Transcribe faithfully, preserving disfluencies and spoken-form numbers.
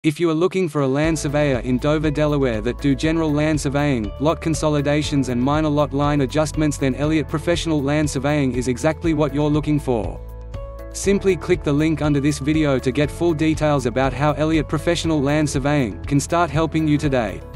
If you are looking for a land surveyor in Dover, Delaware that do general land surveying, lot consolidations and minor lot line adjustments, then Elliott Professional Land Surveying is exactly what you're looking for. Simply click the link under this video to get full details about how Elliott Professional Land Surveying can start helping you today.